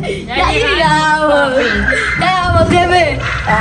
Ya llegamos. Ya vamos, jefe.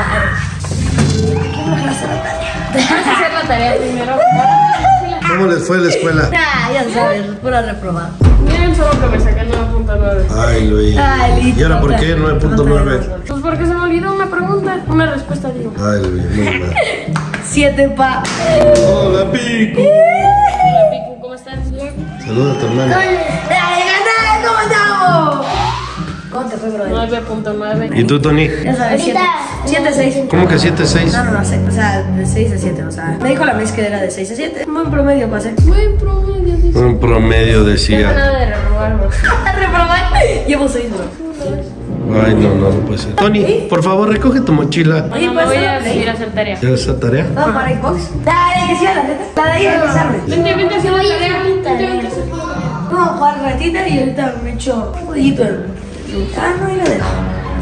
Vamos a hacer la tarea primero. ¿Cómo les fue en la escuela? Ya sabes, pura reprobada. Miren solo que me saqué 9.9. Ay, Luis. Ay, ¿Y ahora por qué 9.9? Pues porque se me olvidó una pregunta, una respuesta, digo. Ay, Luis, muy mal. 7 pa. Hola, Pico. Hola, Pico, ¿cómo estás? Bien. Saluda a tu hermana. ¡Dale, gané! ¿Cómo estamos? ¿Cómo te fue, brother? 9.9. ¿Y tú, Tony? Ya sabes, 7-6. ¿Cómo que 7-6? No sé, o sea, de 6 a 7, o sea, me dijo la Miss que era de 6 a 7. Un buen promedio pasé. Buen promedio, dice. Un promedio No decía. nada de reprobar, bro. ¿Reprobar? Llevo 6, bro. Ay, no puede ser. Tony, por favor, recoge tu mochila. Oye, No, me ¿puedes voy a hacerlo? ir a hacer tarea. ¿Ya esa tarea? ¿Vamos para Xbox? Dale, que sí, la neta. La de ahí es que sabe. Vente a hacer la tarea. Vente a hacer la tarea. Vamos a jugar ratita y ahorita me echo un jueguito en no, y la dejo.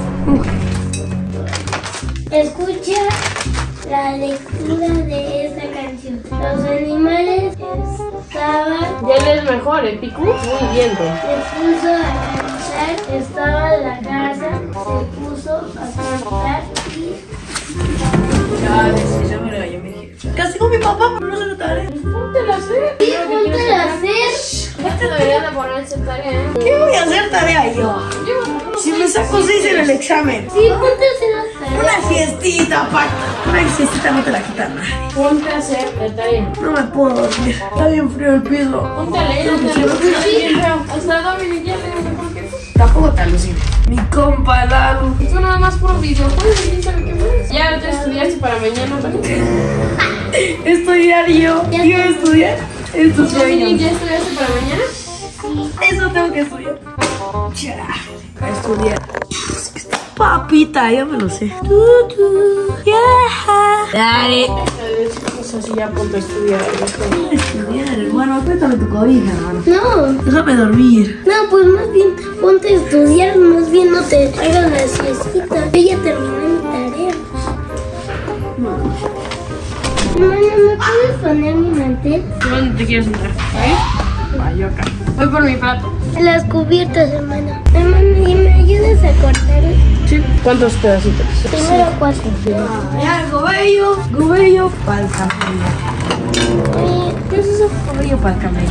Escucha la lectura de esta canción. Los animales estaban, Ya lees mejor, ¿eh, Pico? Muy bien, bro. se puso a cantar, estaba en la casa, se puso a cantar y Ya, sí, yo me regañé, me dije. Casi con mi papá, pero no se lo tarea. Póntela a hacer. ponte a hacer. Este debería de poner a hacer tarea, ¿eh? ¿Qué voy a hacer tarea yo? Si me saco 6 en el examen. Sí, ponte a hacer la tarea. Una fiestita, aparte. Una fiestita no te la quita nadie. Ponte a hacer la tarea. No me puedo dormir. Está bien frío el piso. Ponte a leer, Sí, hasta Dominic ya le mejor que tú. Tampoco te alucines. Mi compa Lalo. Esto nada más por videojuegos, ¿quién sabe qué más? Ya te estudiaste para mañana, ¿no? Estudiar yo. Yo estudiar. Es tu Dominic, sueño. ¿ya estudiaste para mañana? Eso tengo que estudiar. Ya. A estudiar. Papita, ya me lo sé. Dale. Pues así ya ponte a estudiar. Estudiar, hermano. Cuéntame tu cobija, hermano. No, Déjame dormir. no, pues más bien ponte a estudiar, más bien no te hagas la siestita. Yo ya terminé mi tarea. Hermana, ¿me puedes poner mi mantel? ¿Dónde te quieres sentar? ¿Ahí? Va, yo acá. Voy por mi plato. Las cubiertas, hermana. Hermana, ¿y me ayudas a cortar? Sí. ¿Cuántos pedacitos? Primero 4. Ya, gobello para el camello. Oye, ¿Qué es eso? Gobello para el camello.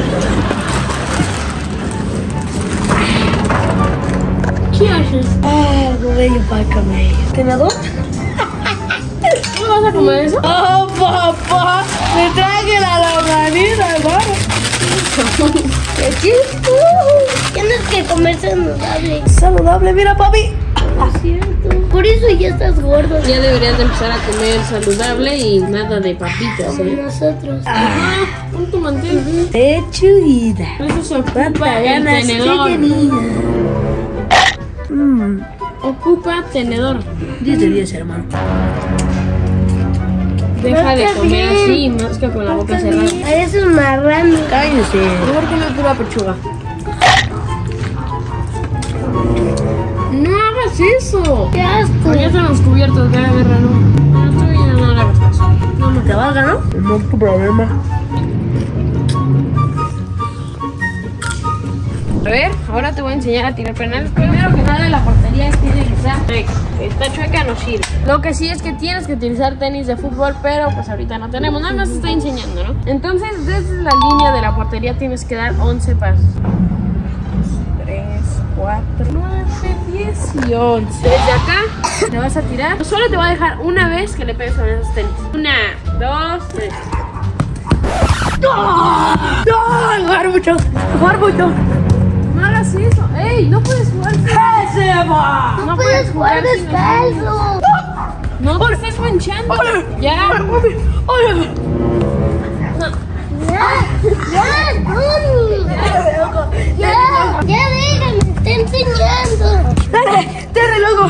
¿qué haces? Gobello para el camello. ¿Tenedor? ¿No vas a comer eso? ¡Oh, papá! ¡Me traje la longaniza, hermano! Tienes que comer saludable. Saludable, mira, papi. Es cierto. Por eso ya estás gordo. Ya deberías de empezar a comer saludable y nada de papitas, Como ¿eh? nosotros. Pon tu mantel. Pechuguita. Eso se ocupa Cuánta el ganas tenedor. tenía. Ocupa tenedor. 10 de 10, hermano. Deja de Está comer bien. así, más que con la boca cerrada. Eres un marrano. Cállense. Mejor que una pura pechuga. No hagas eso. ¡Qué asco! Ya están los cubiertos, ya agarra, no. No, tú ya no le hagas caso. No te valga, ¿no? No es tu problema. A ver, ahora te voy a enseñar a tirar penales. Primero que nada, la portería tiene que estar recta. Esta chueca no sirve. Lo que sí es que tienes que utilizar tenis de fútbol, pero pues ahorita no tenemos. Nada más te estoy enseñando, ¿no? Entonces, desde la línea de la portería tienes que dar 11 pasos. 3, 4, 9, 10 y 11. Desde acá te vas a tirar. Solo te voy a dejar una vez que le pegues con esos tenis. 1, 2, 3. ¡No! ¡Jugar mucho! ¡Jugar mucho! No hagas eso. ¡Ey! No puedes jugar. ¡Ese va! ¡No puedes jugar sin- descalzo! No te estés manchando. Ya. ¡Oye! ¡Ya, Tony! ¡Ya! ¡Ya déjame! ¡Está enseñando! ¡Dale! ¡Dale, loco!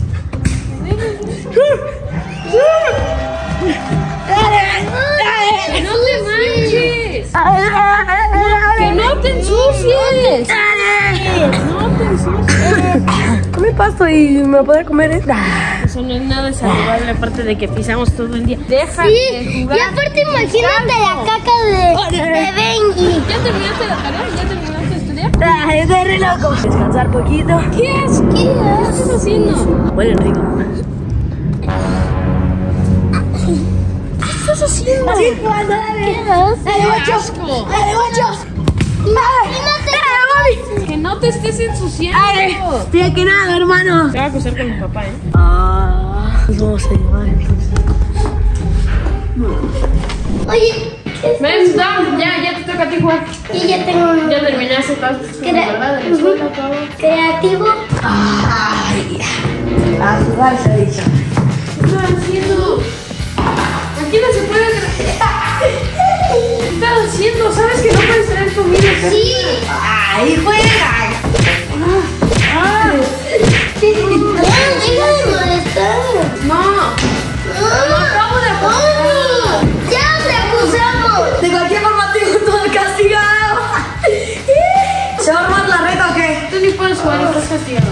¡Dale! ¡No te manches! ¡Que no te ensucies! ¡No te ensucies! Come pasto y me lo podré comer, Eso no es nada saludable, aparte de que pisamos todo el día. Deja de Sí, jugar. y aparte imagínate la caca de Benji. ¿Ya terminaste la tarea? ¿Ya terminaste de estudiar? día? Ay, estoy re loco. Descansar poquito. ¿Qué estás haciendo? Huele rico. ¿Qué estás haciendo? Sí, jugando, dale. Dale, guacho. asco! Dale, guacho. Dale, Que no te estés ensuciando. mami. Estoy aquí nada, hermano. Te voy a acostar con mi papá, ¿eh? Nos vamos a llevar entonces. Oye, Ven, ya te toca a ti jugar. y ya tengo Ya terminaste todas tus cosas, ¿verdad? De la escuela, todo. creativo. Ay, a jugar se ha dicho. ¿Qué estás haciendo? Aquí no se puede. ¿Qué estás haciendo? ¿Sabes que no puedes traer comida? Sí. Ay, juega. Deja de molestar. No. Acabo de acostar. Ya te acusamos. De cualquier forma tengo todo castigado. ¿Se va a armar la reta o qué? Tú ni puedes jugar y estás castigado.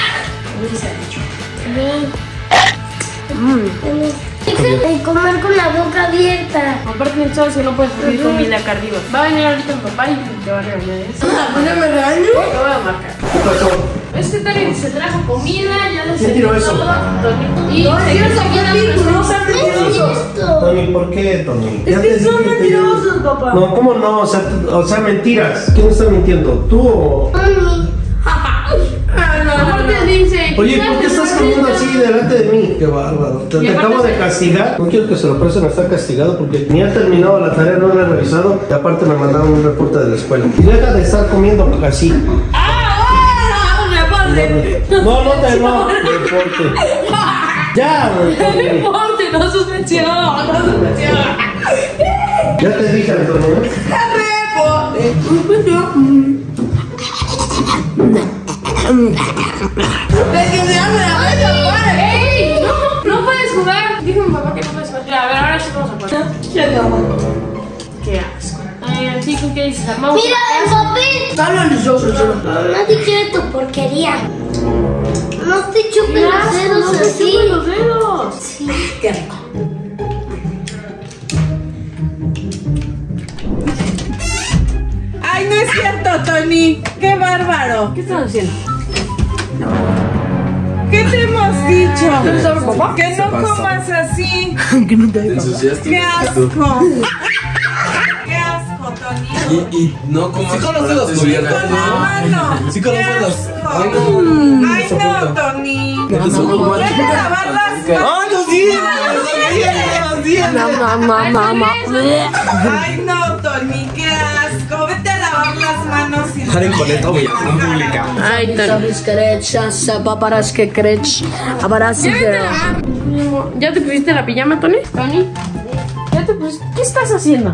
Deja de comer con la boca abierta. Aparte, sabes que no puedes subir comida acá arriba. Va a venir ahorita mi papá y te va a regañar. ¿No me regaño? Te voy a marcar. ¿Qué pasó? Es que Tony se trajo comida, ya le ¿Quién tiró eso? Y seguimos aquí dando No seas mentiroso. Esto. Tony, ¿por qué, Tony? Es que son mentirosos, papá. No, ¿cómo no? O sea, mentiras. ¿Quién está mintiendo? ¿Tú o...? Mami. Aparte dice. Oye, ¿por qué estás comiendo así delante de mí? Qué bárbaro. Te acabo de castigar. No quiero que se lo presten a estar castigado porque ni ha terminado la tarea, no la he revisado. Y aparte me mandaron un reporte de la escuela. Y deja de estar comiendo así. No, reporte. Ya, Tony. Reporte, no suspensión, no suspensión. Ya te dije, Antonio. ¡Ey! No puedes jugar. Dijo mi papá que no puedes jugar. Ya, a ver, ahora sí vamos a jugar. Qué asco. Ay, chico, ¿qué dices? Armamos. Mira el papel. Háblale yo, solo. Nadie quiere tu porquería. No te chupes Qué los asco, dedos no te así. chupes los dedos. Qué rico. Ay, no es cierto, Tony. Qué bárbaro. ¿Qué están haciendo? ¿Qué te hemos dicho? ¿Sabes, papá? Que no comas así. Que no te digo. Qué asco. Qué asco, Tony. Y no comas. Sí conoces los chocolate, tuyos. Con la mano. Sí Qué conoces los. asco. Ay, no. Ay, no, Tony. No, Vete a lavar las manos. ¡Ay, los dientes! ¡Los dientes! Ay, no, Tony. Qué asco. Vete a lavar las manos. Y Jaren con esto, güey, en pública. Ay, Tony. Sabes que paparas que crech, abarás ¿Ya te pusiste la pijama, Tony? Tony. ¿Ya te pusiste? ¿Qué estás haciendo?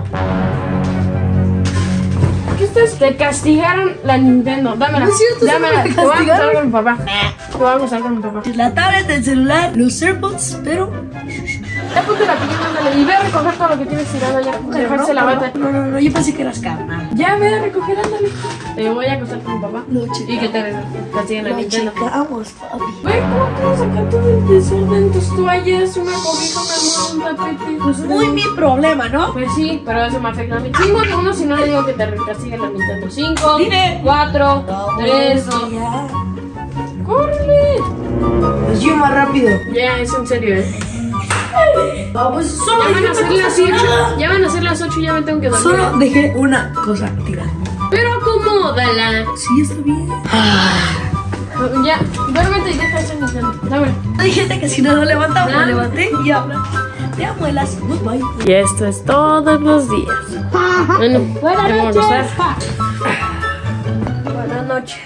¿Qué estás? Te castigaron la Nintendo. Dámela. No es cierto, Dámela. solo me Te voy a acusar castigaron. con mi papá. Te voy a acusar con mi papá. la tablet, el celular, los AirPods, pero Ya ponte la pijama, ándale. Y ve a recoger todo lo que tienes tirado ya. Dejarse la bata. No, yo pensé que eras carnal. Ya ve a recoger, ándale. Te voy a acusar con mi papá. No, chica. Y que te castiguen la No, Nintendo. checamos, papi. Güey, ¿cómo puedes sacar todo el desorden? Tus toallas, una cobija, un tapete. Pues muy mi problema, ¿no? Pues sí, pero eso me afecta a mí. 5 segundos si no le digo que te castiguen la Nintendo. 5, Dile. 4, 3, 2. Ya. ¡Córrele! Pues yo más rápido. Ya, es en serio, Pues solo Ya van dejé a ser una las cosa 8. tirada. Ya van a ser las 8 y ya me tengo que dormir. Solo dejé una cosa tirada. Pero acomódala. Sí, está bien. Ya, duérmete y deja esa Nintendo. Dámela. Dijiste que si no lo levantaba, Ah. lo levanté y habla. Te amo, Elas. Goodbye. Y esto es todos los días. Bueno, vamos a gozar. Buenas noches.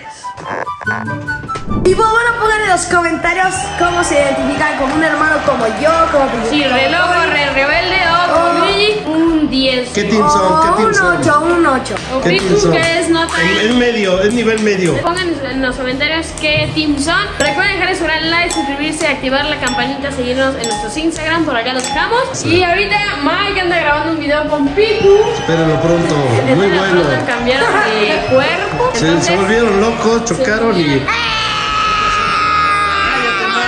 Y pues bueno, pongan en los comentarios cómo se identifican como un hermano como yo, como Sí, re loco, re rebelde o como Luigi, un 10. ¿Qué team son? ¿Qué team un son? 8, un 8. O ¿Qué team Piku, son? que es nota. Es medio, es nivel medio. Pongan en los comentarios qué team son. Recuerden dejar su gran like, suscribirse, activar la campanita, seguirnos en nuestros Instagram, por acá los dejamos. Y ahorita Mike anda grabando un video con Piku. Espérenlo pronto. Muy Entonces, bueno. pronto cambiaron de cuerpo. Se Entonces, volvieron locos, chocaron y. volvieron-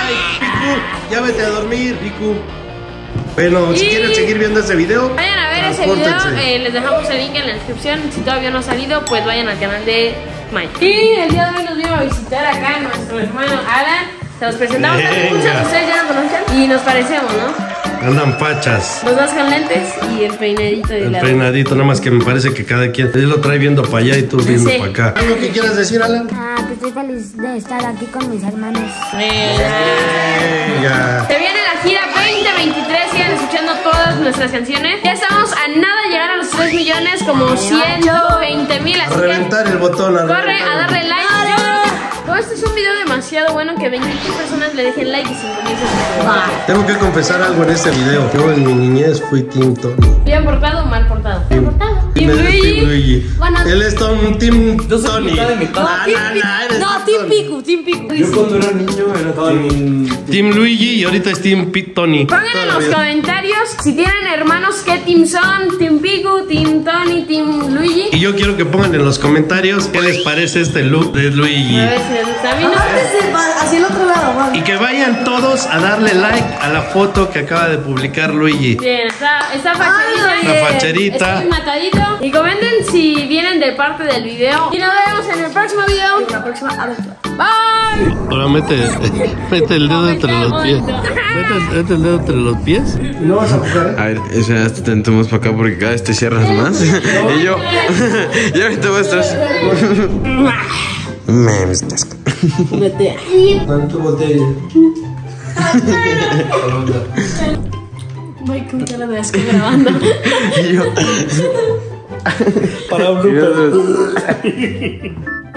Piku, ya vete a dormir, Piku. Bueno, si Y- quieren seguir viendo ese video, Vayan a ver ese video, les dejamos el link en la descripción. Si todavía no ha salido, pues vayan al canal de Mike. Y el día de hoy nos vino a visitar acá nuestro hermano Alan. Se los presentamos a muchos de ustedes, ya nos conocen. Y nos parecemos, ¿no? Andan fachas. Los dos con lentes y el peinadito de El lado. peinadito, nada más que me parece que cada quien él lo trae viendo para allá y tú viendo Sí. para acá. ¿Algo que quieras decir, Alan? Que estoy feliz de estar aquí con mis hermanos. Ya. Se viene la gira 2023, sigan escuchando todas nuestras canciones. Ya estamos a nada de llegar a los 3 millones, como 120,000. A Así que reventar el botón. corre a darle like. Como este es un video demasiado bueno, que 20,000 personas le dejen like y 5,000 suscriptores. Tengo que confesar algo en este video. Yo en mi niñez fui Team Tony. ¿Bien portado o mal portado? Team Luigi. Bueno, Él es Team Yo soy Tony. mitad de mitad. Team Piku, Team Piku. Yo cuando era niño era Tony. Team Luigi y ahorita es Team Tony. Pongan en los comentarios si tienen hermanos qué team son, Team Piku, Team Tony, Team Luigi. Y yo quiero que pongan en los comentarios qué les parece este look de Luigi. A ver si les gusta. A mí no. Hacia el otro lado, vamos. Y que vayan todos a darle like a la foto que acaba de publicar Luigi. Bien, está facherita. La facherita. Está bien matadito. Y comenten si vienen de parte del video. Y nos vemos en el próximo video. En la próxima aventura. Bye. Ahora mete el dedo entre los pies. Mete el dedo entre los pies. No vas a jugar. A ver, ya te tentamos para acá porque cada vez te cierras más. Y yo, ya te muestras. Me estás. Tanto botella. Voy con cara de asco grabando. Y yo. Para bloopers.